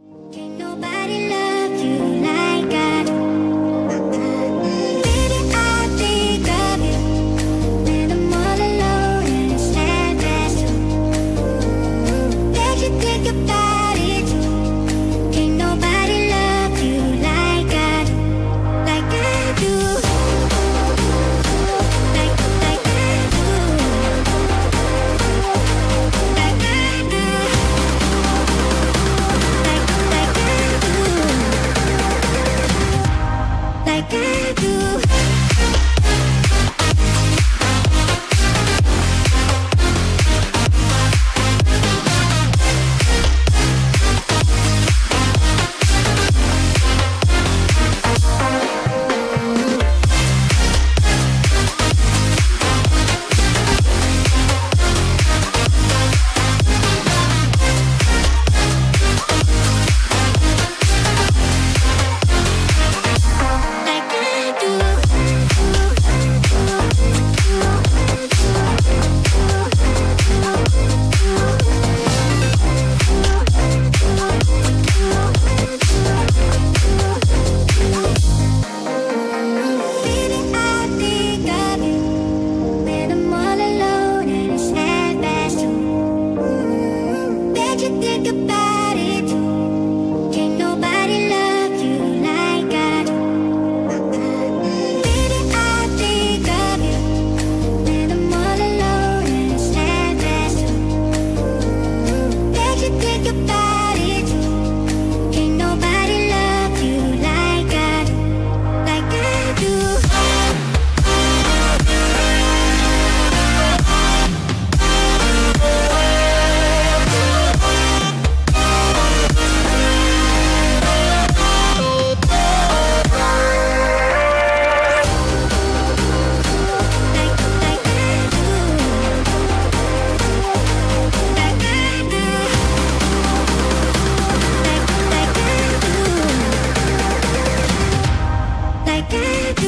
Can't nobody love you like I do. Baby, I think of you when I'm all alone and it's sad past you. Let you think about it too. Can't nobody love you like I do, like I do, like I do, like I do, like I do. Think about it too. Can't nobody love you like I do. Baby, I think of you when I'm all alone and it's sad past you. Let you think about it too. Can't nobody love you like I do, like I do. Like I do.